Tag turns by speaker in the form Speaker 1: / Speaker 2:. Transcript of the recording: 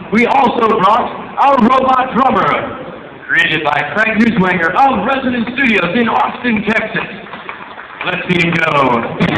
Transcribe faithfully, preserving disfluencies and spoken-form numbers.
Speaker 1: we also brought our robot drummer, created by Frank Newswanger of Resonance Studios in Austin, Texas. Let's see him go.